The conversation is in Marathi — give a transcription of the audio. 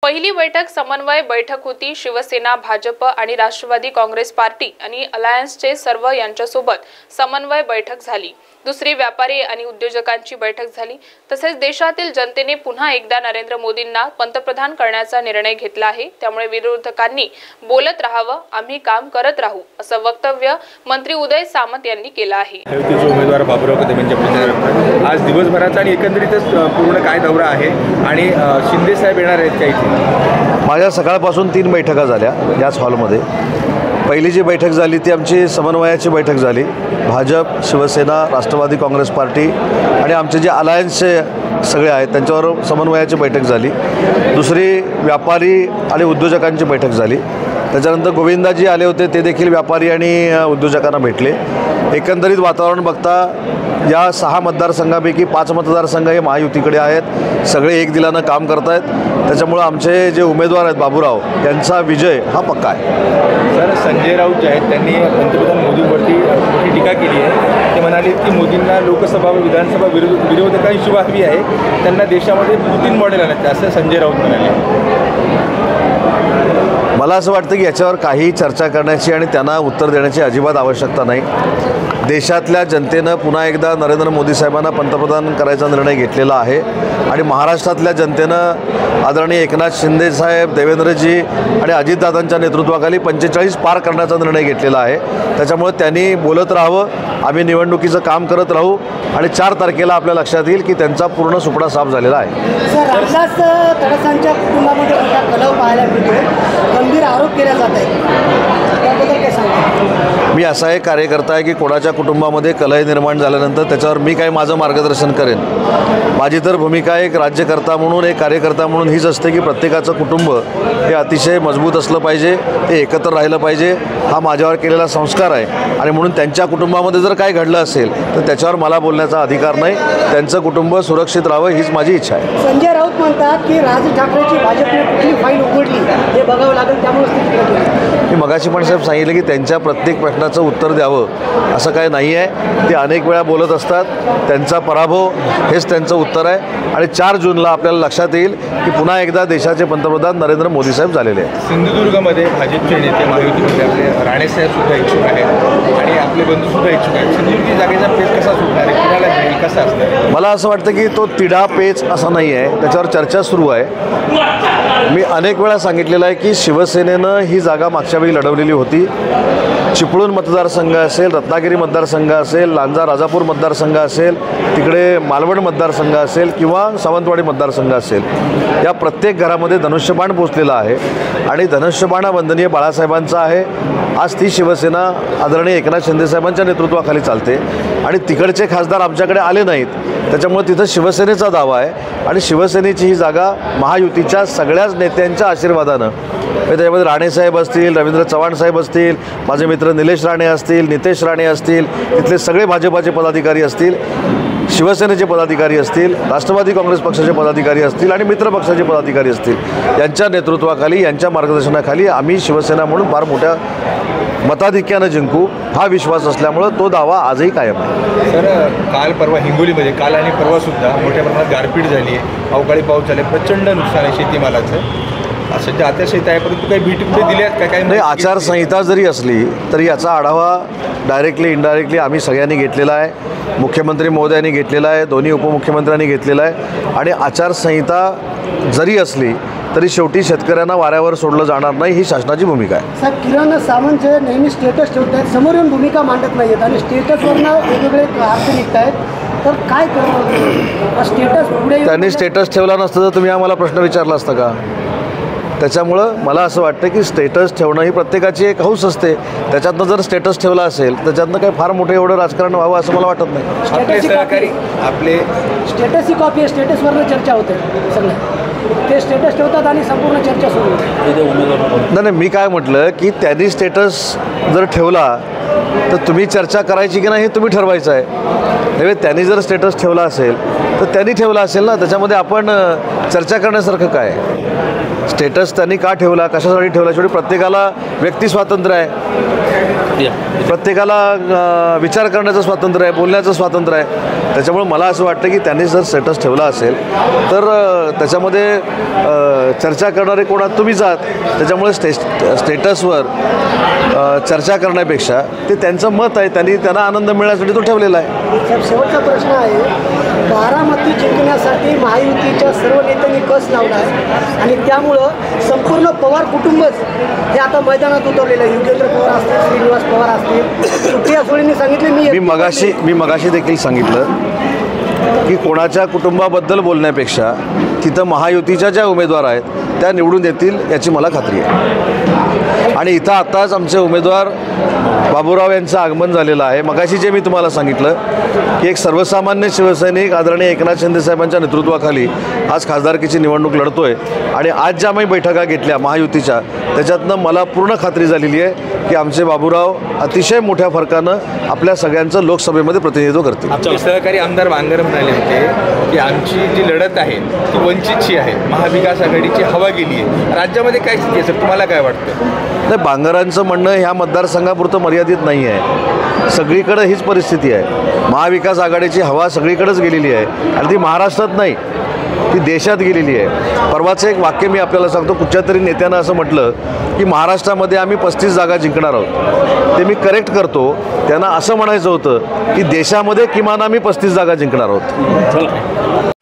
पहिली बैठक समन्वय बैठक होती। शिवसेना, भाजप आणि राष्ट्रवादी काँग्रेस पार्टी आणि अलायन्सचे सर्व यांच्यासोबत समन्वय बैठक झाली। दुसरी व्यापारी आणि उद्योजकांची बैठक झाली। तसेच देशातील जनतेने पुन्हा एकदा नरेंद्र मोदींना पंतप्रधान करण्याचा निर्णय घेतला आहे। त्यामुळे विरोधकांनी बोलत राहावं, आम्ही काम करत राहू असं वक्तव्य मंत्री उदय सामंत यांनी केलं आहे। उमेदवार बाबुराव कदम यांच्या प्रचारार्थ आज दिवसभराचा आणि एकंदरीतच पूर्ण काय दौरा आहे आणि शिंदे साहेब येणार आहेत का इथे? माझ्या सकाळपासून 3 बैठका झाल्या याच हॉलमध्ये। पहिली जी बैठक झाली ती आमची समन्वयाची बैठक झाली। भाजप, शिवसेना, राष्ट्रवादी काँग्रेस पार्टी आणि आमचे जे अलायन्सचे सगळे आहेत त्यांच्यावर समन्वयाची बैठक झाली। दुसरी व्यापारी आणि उद्योजकांची बैठक झाली। त्याच्यानंतर गोविंदाजी आले होते, ते देखील व्यापारी आणि उद्योजकांना भेटले। एकंदरीत वातावरण बघता या 6 मतदारसंघापैकी 5 मतदारसंघ हे महायुतीकडे आहेत। सगळे एक दिलानं काम करत आहेत। त्याच्यामुळे आमचे जे उमेदवार आहेत बाबुराव यांचा विजय हा पक्का आहे। सर, संजय राऊत जे आहेत त्यांनी पंतप्रधान मोदींवरती मोठी टीका केली आहे। ते म्हणाले की मोदींना लोकसभा व विधानसभा विरोधकांची हवी आहे, त्यांना देशामध्ये पुतीन मॉडेल आणायचं असं संजय राऊत म्हणाले। मला असं वाटतं की याच्यावर काही चर्चा करण्याची आणि त्यांना उत्तर देण्याची अजिबात आवश्यकता नाही। देशातल्या जनतेनं पुन्हा एकदा नरेंद्र मोदी साहेबांना पंतप्रधान करायचा निर्णय घेतलेला आहे आणि महाराष्ट्रातल्या जनतेनं आदरणीय एकनाथ शिंदे साहेब, देवेंद्रजी आणि अजितदादांच्या नेतृत्वाखाली 45 पार करण्याचा निर्णय घेतलेला आहे। त्याच्यामुळे त्यांनी बोलत राहावं, आम्ही निवडणुकीचं काम करत राहू आणि 4 तारखेला आपल्या लक्षात येईल की त्यांचा पूर्ण सुपडा साफ झालेला आहे। सर, रामदास तडसांच्या कुटुंबामध्ये मोठा कलह पाहायला मिळतो, गंभीर आरोप केले जात आहेत, त्याबद्दल काय सांगता? मी असा एक कार्यकर्ता आहे की कोणाच्या कुटुंबामध्ये कलह निर्माण झाल्यानंतर त्याच्यावर मी काय माझं मार्गदर्शन करेन। माझी तर भूमिका एक राज्यकर्ता म्हणून, एक कार्यकर्ता म्हणून हीच असते की प्रत्येकाचं कुटुंब हे अतिशय मजबूत असलं पाहिजे, ते एकत्र राहिलं पाहिजे, हा माझ्यावर केलेला संस्कार आहे। आणि म्हणून त्यांच्या कुटुंबामध्ये जर काय घडलं असेल तर त्याच्यावर मला बोलण्याचा अधिकार नाही। त्यांचं कुटुंब सुरक्षित राहावं हीच माझी इच्छा आहे। संजय राऊत म्हणतात की राज ठाकरेची भाजपने कुठली फाईल उघडली हे बघावं लागेल, त्यामुळे मी मगाशी पण साहेब सांगितलं की त्यांच्या प्रत्येक प्रश्नाचं उत्तर द्यावं असं काय नाही आहे। ते अनेक वेळा बोलत असतात, त्यांचा पराभव हेच त्यांचं उत्तर आहे। आणि 4 जूनला आपल्याला लक्षात येईल की पुन्हा एकदा देशाचे पंतप्रधान नरेंद्र मोदी साहेब झालेले आहेत। सिंधुदुर्गमध्ये भाजपचे नेते महायुतीमध्ये आपले राणेसाहेब सुद्धा इच्छुक आहेत आणि आपले बंधूसुद्धा इच्छुक आहेत। सिंधुदुर्ग जागेचा पेच कसा सुटणार आहे, कुणाला जाईल, कसा असणार? मला असं वाटतं की तो तिढा पेच असा नाही आहे, त्याच्यावर चर्चा सुरू आहे। मी अनेक वेळा सांगितलेलं आहे की शिवसेनेनं ही जागा मागच्या वेळी लढवलेली होती। चिपळूण मतदारसंघ असेल, रत्नागिरी मतदारसंघ असेल, लांजा राजापूर मतदारसंघ असेल, तिकडे मालवण मतदारसंघ असेल किंवा सावंतवाडी मतदारसंघ असेल, या प्रत्येक घरामध्ये धनुष्यबाण पोचलेला आहे आणि धनुष्यबाण वंदनीय बाळासाहेबांचा आहे। आज ती शिवसेना आदरणीय एकनाथ शिंदे साहेबांच्या नेतृत्वाखाली चालते आणि तिकडचे खासदार आमच्याकडे आले नाहीत, त्याच्यामुळे तिथं शिवसेनेचा दावा आहे। आणि शिवसेनेची ही जागा महायुतीच्या सगळ्याच नेत्यांच्या आशीर्वादानं, त्याच्यामध्ये राणेसाहेब असतील, रवींद्र चव्हाण साहेब असतील, माझे मित्र निलेश राणे असतील, नितेश राणे असतील, तिथले सगळे भाजपाचे पदाधिकारी असतील, शिवसेनेचे पदाधिकारी असतील, राष्ट्रवादी काँग्रेस पक्षाचे पदाधिकारी असतील आणि मित्र पक्षाचे पदाधिकारी असतील, यांच्या नेतृत्वाखाली, यांच्या मार्गदर्शनाखाली आम्ही शिवसेना म्हणून फार मोठ्या मताधिक्यानं जिंकू हा विश्वास असल्यामुळं तो दावा आजही कायम आहे। सर, काल परवा हिंगोलीमध्ये काल आणि परवासुद्धा मोठ्या प्रमाणात गारपीट झाली आहे, अवकाळी पाऊस झाले, प्रचंड नुकसान आहे शेतीमालाचं। असं आचारसंहिता आहे, परंतु काही भेटी कुठे दिल्यात का? काही नाही, आचारसंहिता जरी असली तरी याचा आढावा डायरेक्टली इनडायरेक्टली आम्ही सगळ्यांनी घेतलेला आहे। मुख्यमंत्री महोदयांनी घेतलेला आहे, दोन्ही उपमुख्यमंत्र्यांनी घेतलेला आहे। आणि आचारसंहिता जरी असली तरी शेवटी शेतकऱ्यांना वाऱ्यावर सोडलं जाणार नाही, ही शासनाची भूमिका आहे। साहेब, किरण सामंत जे नेहमी स्टेटस ठेवत आहेत, समोर येऊन भूमिका मांडत नाही आहेत आणि स्टेटसवरनं वेगवेगळे अर्थ निघत आहेत, तर काय करणार? स्टेटस पुढे त्यांनी स्टेटस ठेवला नसतं तर तुम्ही आम्हाला प्रश्न विचारला असता का? त्याच्यामुळं मला असं वाटतं की स्टेटस ठेवणं ही प्रत्येकाची एक हौस असते। त्याच्यातनं जर स्टेटस ठेवला असेल त्याच्यातनं काही फार मोठं एवढं राजकारण व्हावं असं मला वाटत नाही। आपले सहकारी आपले स्टेटस ही कॉपी आहे, स्टेटसवरनं चर्चा होते सगळं, ते स्टेटस ठेवतात आणि संपूर्ण चर्चा सुरू होते। नाही, मी काय म्हटलं की त्यांनी स्टेटस जर ठेवला तर तुम्ही चर्चा करायची की नाही हे तुम्ही ठरवायचं आहे। त्यामुळे त्यांनी जर स्टेटस ठेवला असेल तर त्यांनी ठेवला असेल ना, त्याच्यामध्ये आपण चर्चा करण्यासारखं काय? स्टेटस त्यांनी का ठेवला, कशासाठी ठेवला, शेवटी प्रत्येकाला व्यक्ती स्वातंत्र्य आहे। प्रत्येकाला विचार करण्याचं स्वातंत्र्य आहे, बोलण्याचं स्वातंत्र्य आहे. त्याच्यामुळे मला असं वाटतं की त्यांनी जर स्टेटस ठेवला असेल तर त्याच्यामध्ये चर्चा करणारे कोणात तुम्हीच आहात. त्याच्यामुळे स्टेटसवर चर्चा करण्यापेक्षा ते त्यांचं मत आहे, त्यांना आनंद मिळण्यासाठी तो ठेवलेला आहे. साहेब, शेवटचा प्रश्न आहे, बारामती जिंकण्यासाठी महायुतीच्या सर्व नेत्यांनी कस लावला आहे आणि त्यामुळं संपूर्ण पवार कुटुंबच हे आता मैदानात उतरलेलं आहे. युगेंद्र पवार असतील, श्रीनिवास पवार असतील, सुप्रिया सुळेंनी सांगितले मी मगाशी देखील सांगितलं की कोणाच्या कुटुंबाबद्दल बोलण्यापेक्षा तिथं महायुतीच्या ज्या उमेदवार आहेत त्या निवडून येतील याची मला खात्री आहे. आणि इथं आत्ताच आमचे उमेदवार बाबूराव यांचं आगमन झालेलं आहे. मगाशी जे मी तुम्हाला सांगितलं की एक सर्वसामान्य शिवसैनिक आदरणीय एकनाथ शिंदे साहेबांच्या नेतृत्वाखाली आज खासदारकीची निवडणूक लढतोय आणि आज ज्या मी बैठका घेतल्या महायुतीच्या त्याच्यातनं मला पूर्ण खात्री झालेली आहे की आमचे बाबूराव अतिशय मोठ्या फरकानं आपल्या सगळ्यांचं लोकसभेमध्ये प्रतिनिधित्व करतील. आमचे सहकारी आमदार बांगर म्हणाले होते की आमची जी लढत आहे ती वंचितची आहे, महाविकास आघाडीची हवा गेली आहे. राज्यामध्ये काय स्थिती आहे सर, तुम्हाला काय वाटतं? नाही, बांगरांचं म्हणणं ह्या मतदारसंघापुरतं मर्यादित नाही आहे, सगळीकडे हीच परिस्थिती आहे. महाविकास आघाडीची हवा सगळीकडेच गेलेली आहे आणि ती महाराष्ट्रात नाही, ती देशात गेलेली आहे. परवाचं एक वाक्य मी आपल्याला सांगतो. कुठच्या तरी नेत्यानं असं म्हटलं की महाराष्ट्रामध्ये आम्ही 35 जागा जिंकणार आहोत. ते मी करेक्ट करतो, त्यांना असं म्हणायचं होतं की देशामध्ये किमान आम्ही 35 जागा जिंकणार आहोत.